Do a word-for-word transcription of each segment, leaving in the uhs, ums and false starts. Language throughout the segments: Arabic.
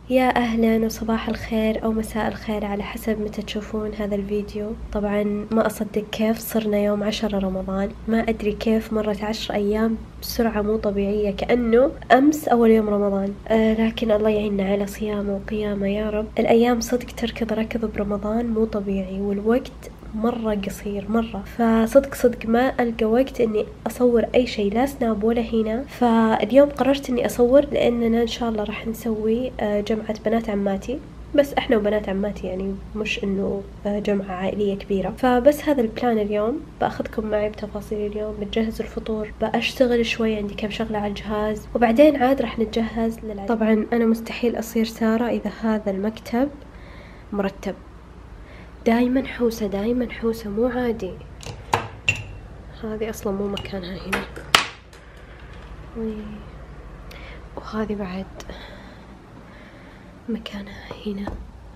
يا أهلا وصباح الخير أو مساء الخير على حسب متى تشوفون هذا الفيديو. طبعا ما أصدق كيف صرنا يوم عشرة رمضان، ما أدري كيف مرت عشر أيام بسرعة مو طبيعية، كأنه أمس أول يوم رمضان. آه لكن الله يعيننا على صيامه وقيامه يا رب. الأيام صدق تركض ركض برمضان مو طبيعي، والوقت مرة قصير مرة، فصدق صدق ما ألقى وقت إني أصور أي شيء، لا سناب ولا هنا. فاليوم قررت إني أصور لأننا إن شاء الله راح نسوي جمعة بنات عماتي، بس إحنا وبنات عماتي يعني، مش إنه جمعة عائلية كبيرة. فبس هذا البلان اليوم، بأخذكم معي بتفاصيل اليوم. بتجهز الفطور، بأشتغل شوي، عندي كم شغلة على الجهاز، وبعدين عاد راح نتجهز للعيد. طبعا أنا مستحيل أصير سارة إذا هذا المكتب مرتب، دايما حوسة دايما حوسة مو عادي. هذه أصلا مو مكانها هنا، وهذه بعد مكانها هنا.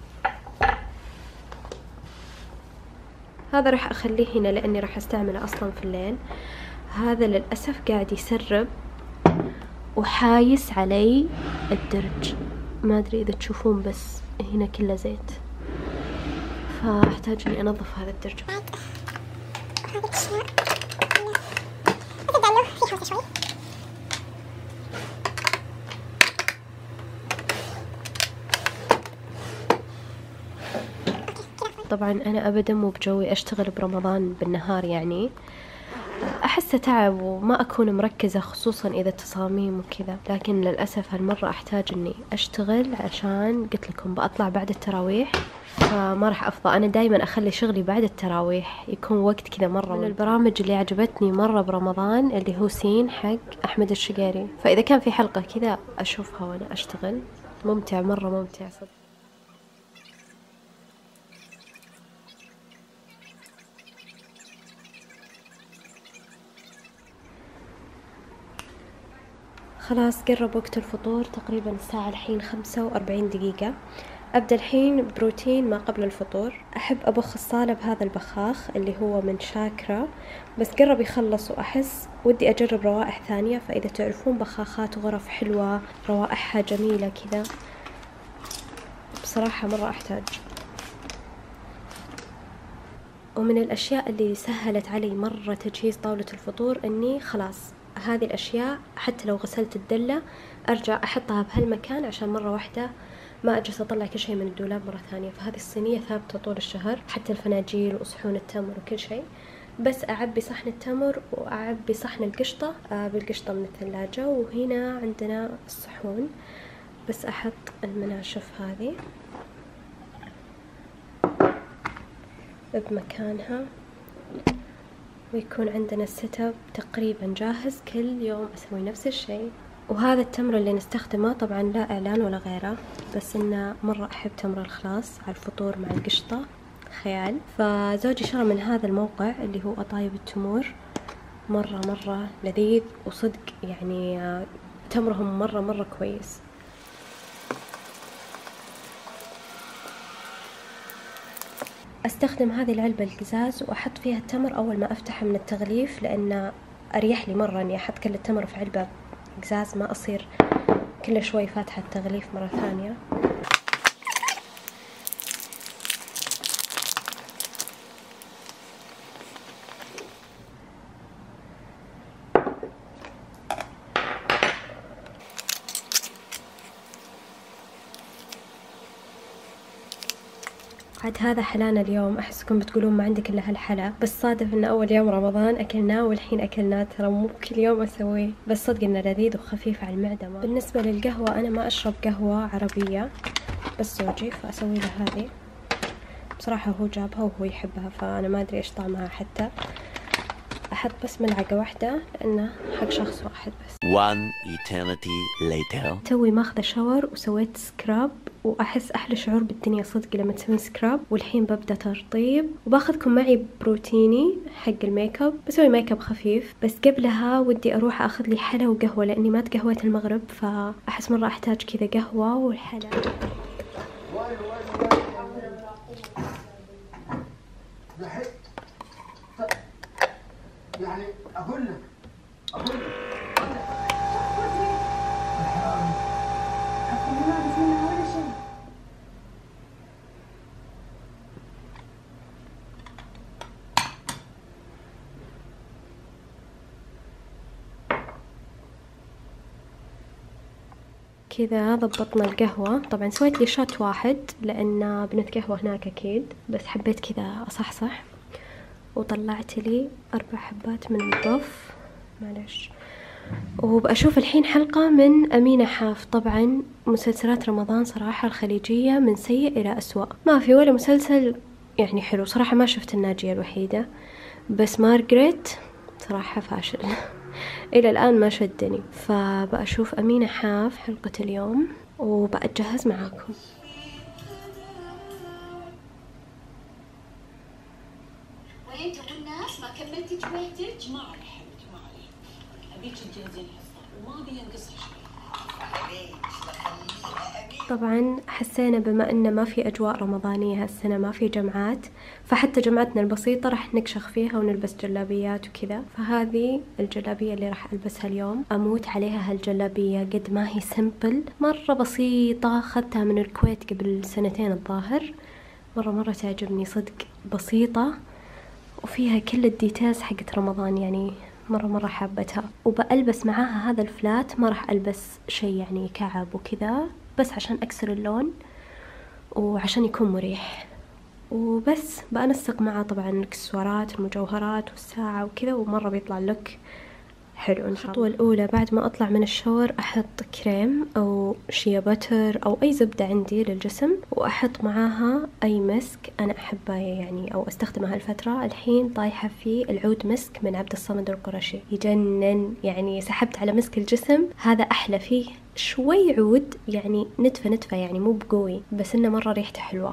هذا راح أخليه هنا لأني راح أستعمله أصلا في الليل. هذا للأسف قاعد يسرب وحايس علي الدرج، ما أدري إذا تشوفون بس هنا كله زيت، فأحتاج إني أنظف هذا الدرج. طبعا أنا أبدا مو بجوي أشتغل برمضان بالنهار، يعني أحسه تعب وما أكون مركزة، خصوصا إذا تصاميم وكذا. لكن للأسف هالمرة أحتاج إني أشتغل عشان قلت لكم بأطلع بعد التراويح، فما راح أفضى. أنا دايما أخلي شغلي بعد التراويح، يكون وقت كذا مرة. من البرامج اللي عجبتني مرة برمضان اللي هو سين حق أحمد الشقيري، فإذا كان في حلقة كذا أشوفها وأنا أشتغل، ممتع مرة ممتع صدق. خلاص قرب وقت الفطور، تقريبا الساعة الحين خمسة وأربعين دقيقة. أبدأ الحين بروتين ما قبل الفطور. أحب أبخ الصالة بهذا البخاخ اللي هو من شاكرا، بس قرب يخلص وأحس ودي أجرب روائح ثانية. فإذا تعرفون بخاخات غرف حلوة روائحها جميلة كذا، بصراحة مرة أحتاج. ومن الأشياء اللي سهلت علي مرة تجهيز طاولة الفطور إني خلاص هذه الأشياء حتى لو غسلت الدلة أرجع أحطها بهالمكان، عشان مرة واحدة ما أجلس أطلع كل شيء من الدولاب مرة ثانية. فهذه الصينية ثابتة طول الشهر، حتى الفناجيل وصحون التمر وكل شيء. بس أعبي صحن التمر وأعبي صحن القشطة بالقشطة من الثلاجة، وهنا عندنا الصحون. بس أحط المناشف هذه بمكانها، ويكون عندنا السيت اب تقريبا جاهز. كل يوم أسوي نفس الشيء. وهذا التمر اللي نستخدمه طبعا لا إعلان ولا غيره، بس إنه مرة أحب تمر الخلاص على الفطور مع القشطة خيال. فزوجي شرى من هذا الموقع اللي هو أطايب التمور، مرة مرة لذيذ، وصدق يعني تمرهم مرة مرة كويس. استخدم هذه العلبة القزاز وأحط فيها التمر أول ما أفتحه من التغليف، لأن أريح لي مرة إني أحط كل التمر في علبة قزاز، ما أصير كل شوي فاتحة التغليف مرة ثانية. عاد هذا حلانا اليوم. أحسكم بتقولون ما عندك إلا هالحلا، بس صادف إنه أول يوم رمضان أكلناه والحين أكلناه، ترى مو كل يوم أسويه، بس صدق إنه لذيذ وخفيف على المعدة. بالنسبة للقهوة أنا ما أشرب قهوة عربية، بس زوجي فأسوي له هذه. بصراحة هو جابها وهو يحبها، فأنا ما أدري إيش طعمها حتى. أحط بس ملعقة واحدة لأنه حق شخص واحد بس. One eternity later. توي ماخذة شاور وسويت سكراب، وأحس أحلى شعور بالدنيا صدق لما تسوين سكراب. والحين ببدأ ترطيب، وباخذكم معي بروتيني حق الميك اب. بسوي ميك اب خفيف، بس قبلها ودي أروح أخذ لي حلا وقهوة، لأني ما تقهويت المغرب، فأحس مرة أحتاج كذا قهوة والحلا. يعني أقول لك أقول لك كذا ضبطنا القهوة. طبعا سويت لي شوت واحد لأن بنتقهوى هناك أكيد، بس حبيت كذا أصحصح، وطلعت لي أربع حبات من الرف، معلش. وبأشوف الحين حلقة من أمينة حاف. طبعا مسلسلات رمضان صراحة الخليجية من سيء إلى أسوأ، ما في ولا مسلسل يعني حلو صراحة. ما شفت الناجية الوحيدة، بس مارغريت صراحة فاشل إلى الآن ما شدني. فبأشوف أمينة حاف حلقة اليوم وبأتجهز معاكم. وين تبون الناس؟ ما كملتي جويتك؟ ما عليه حبيبتي، ما عليه. أبيك تجهزين الحصة وما أبي ينقص شيء. طبعا حسينا بما انه ما في اجواء رمضانية هالسنة، ما في جمعات، فحتى جمعتنا البسيطة راح نكشخ فيها ونلبس جلابيات وكذا. فهذه الجلابية اللي راح البسها اليوم، اموت عليها هالجلابية، قد ما هي سمبل، مرة بسيطة، اخذتها من الكويت قبل سنتين الظاهر. مرة مرة تعجبني صدق، بسيطة وفيها كل الديتيلز حقت رمضان، يعني مرة مرة حابتها. وبألبس معاها هذا الفلات، ما راح ألبس شيء يعني كعب وكذا، بس عشان أكسر اللون وعشان يكون مريح. وبس بأنسق معاه طبعا الإكسسوارات المجوهرات والساعة وكذا، ومرة بيطلع لوك حلو إن شاء الله. الخطوة الأولى بعد ما أطلع من الشاور أحط كريم أو شيا بتر أو أي زبدة عندي للجسم، وأحط معاها أي مسك أنا أحبه يعني أو أستخدمه هالفترة. الحين طايحة في العود مسك من عبد الصمد القرشي، يجنن يعني. سحبت على مسك الجسم، هذا أحلى فيه شوي عود، يعني نتفة نتفة يعني مو بقوي، بس إنه مرة ريحته حلوة.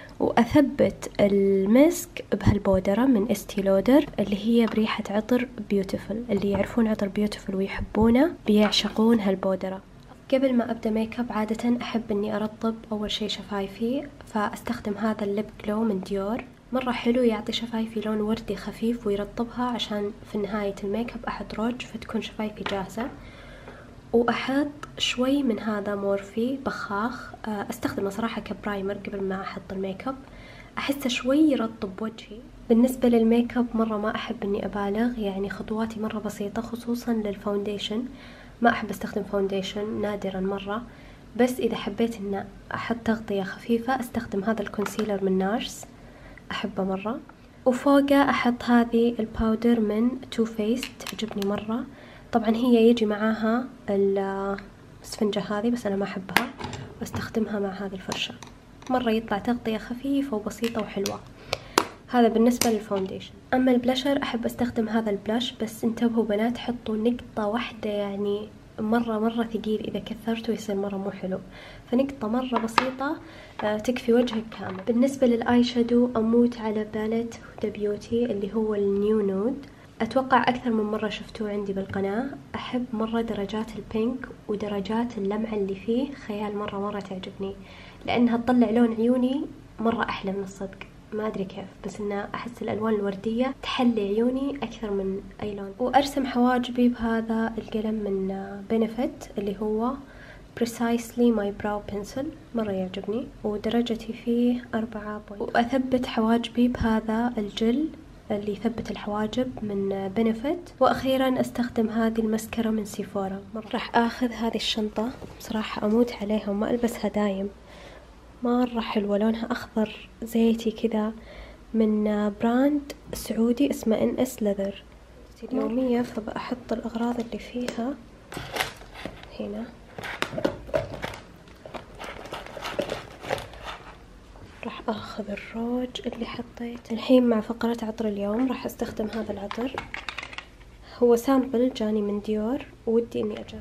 وأثبت المسك بهالبودرة من استي لودر اللي هي بريحة عطر بيوتيفل. اللي يعرفون عطر بيوتيفل ويحبونه بيعشقون هالبودرة. قبل ما أبدأ ميك اب عادة أحب إني أرطب أول شي شفايفي، فأستخدم هذا الليب جلو من ديور، مرة حلو، يعطي شفايفي لون وردي خفيف ويرطبها، عشان في نهاية الميك اب أحط روج فتكون شفايفي جاهزة. وأحط شوي من هذا مورفي بخاخ، أستخدمه صراحة كبرايمر قبل ما أحط الميك اب، أحسه شوي يرطب وجهي. بالنسبة للميك اب مرة ما أحب إني أبالغ، يعني خطواتي مرة بسيطة، خصوصا للفاونديشن ما أحب أستخدم فاونديشن، نادرا مرة. بس إذا حبيت إن أحط تغطية خفيفة أستخدم هذا الكونسيلر من نارس، أحبه مرة. وفوقه أحط هذه الباودر من تو فيس، تعجبني مرة. طبعا هي يجي معاها الاسفنجة هذه، بس أنا ما أحبها، بستخدمها مع هذه الفرشة، مرة يطلع تغطية خفيفة وبسيطة وحلوة. هذا بالنسبة للفاونديشن. أما البلاشر أحب أستخدم هذا البلاش، بس انتبهوا بنات حطوا نقطة واحدة، يعني مرة مرة ثقيل، إذا كثرته يصير مرة مو حلو، فنقطة مرة بسيطة تكفي وجهك كامل. بالنسبة للآي شادو أموت على باليت هدى بيوتي اللي هو النيو نود، أتوقع أكثر من مرة شفتوه عندي بالقناة. أحب مرة درجات البينك ودرجات اللمعة اللي فيه، خيال، مرة مرة تعجبني، لأنها تطلع لون عيوني مرة أحلى من الصدق، ما أدري كيف، بس إنه أحس الألوان الوردية تحلي عيوني أكثر من أي لون. وأرسم حواجبي بهذا القلم من بينفيت اللي هو Precisely My Brow Pencil، مرة يعجبني، ودرجتي فيه أربعة بوينت. وأثبت حواجبي بهذا الجل اللي يثبت الحواجب من بينفيت. وأخيرا أستخدم هذه المسكرة من سيفورا. راح أخذ هذه الشنطة، بصراحة أموت عليها وما ألبسها دايم، مرة حلوة، لونها أخضر زيتي كذا، من براند سعودي اسمه إن إس ليذر، يومية، فبأحط الأغراض اللي فيها هنا. راح أخذ الروج اللي حطيت. الحين مع فقرة عطر اليوم راح أستخدم هذا العطر، هو سامبل جاني من ديور ودي إني أجرب.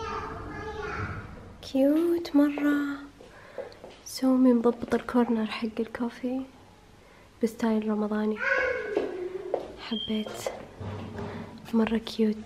كيوت مرة. سومي مضبط الكورنر حق الكوفي بستايل رمضاني، حبيت، مرة كيوت.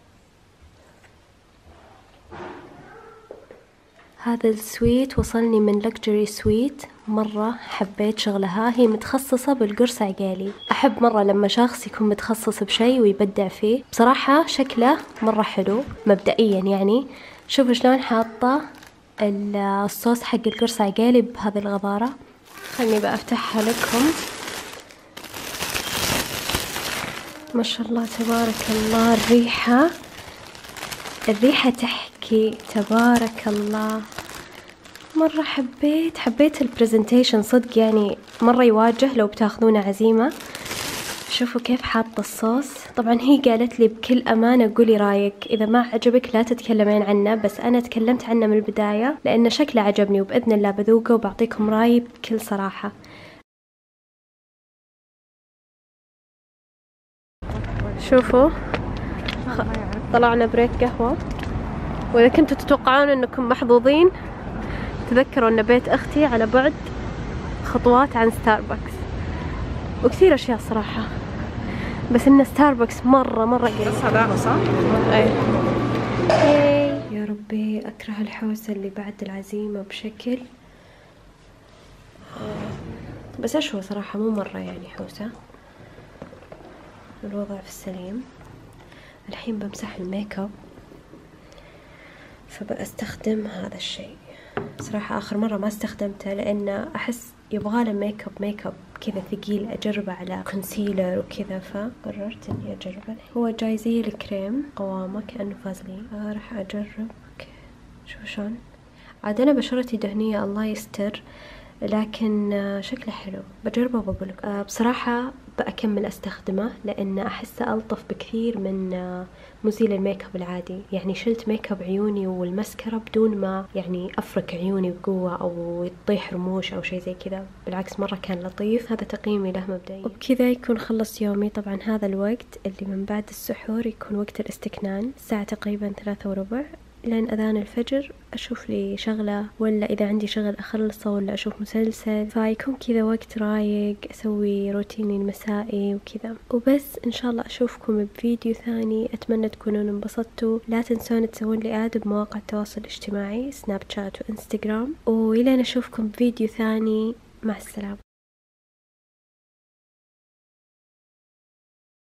هذا السويت وصلني من لكجري سويت، مرة حبيت شغلها، هي متخصصة بالقرص عقالي، أحب مرة لما شخص يكون متخصص بشي ويبدع فيه. بصراحة شكله مرة حلو مبدئيا، يعني شوفوا شلون حاطة الصوص حق القرص عقالي بهذه الغضارة. خلني بقى أفتحها لكم. ما شاء الله تبارك الله، الريحة الريحة تحكي أحكي تبارك الله مرة حبيت حبيت البرزنتيشن صدق، يعني مرة يواجه لو بتاخذونه عزيمة. شوفوا كيف حاطة الصوص. طبعا هي قالت لي بكل أمانة قولي رايك، إذا ما عجبك لا تتكلمين عنه، بس أنا تكلمت عنه من البداية لأن شكله عجبني، وبإذن الله بذوقه وبعطيكم رأيي بكل صراحة. شوفوا طلعنا بريك قهوة، وإذا كنتوا تتوقعون أنكم محظوظين تذكروا أن بيت أختي على بعد خطوات عن ستاربكس، وكثير أشياء صراحة، بس إن ستاربكس مرة مرة قريب. بس هذا صح؟ أي. هاي يا ربي أكره الحوسة اللي بعد العزيمة بشكل، بس أشوى صراحة مو مرة يعني حوسة، الوضع في السليم. الحين بمسح الميك اب، فبستخدم هذا الشيء. صراحة آخر مرة ما استخدمته لأن أحس يبغاله ميك اب ميك اب كذا ثقيل أجربه على كونسيلر وكذا، فقررت إني أجربه. هو جاي زي الكريم قوامه كأنه فازلين. آه راح أجرب. أوكي شوف شلون. عاد أنا بشرتي دهنية الله يستر، لكن شكله حلو بجربه وبقولك. أه بصراحة بأكمل أستخدمه لأن أحسه ألطف بكثير من مزيل الميك اب العادي. يعني شلت ميك اب عيوني والمسكرة بدون ما يعني أفرك عيوني بقوة أو يطيح رموش أو شيء زي كذا، بالعكس مرة كان لطيف. هذا تقييمي له مبدئيا. وبكذا يكون خلص يومي. طبعا هذا الوقت اللي من بعد السحور يكون وقت الاستكنان، الساعة تقريبا ثلاثة وربع لين أذان الفجر. أشوف لي شغلة، ولا إذا عندي شغل أخلصه، ولا أشوف مسلسل، فيكون كذا وقت رايق أسوي روتيني المسائي وكذا وبس. إن شاء الله أشوفكم بفيديو ثاني. أتمنى تكونون انبسطتوا. لا تنسون تسوون لي آد بمواقع التواصل الاجتماعي سناب شات وإنستغرام، وإلى نشوفكم بفيديو ثاني. مع السلامة.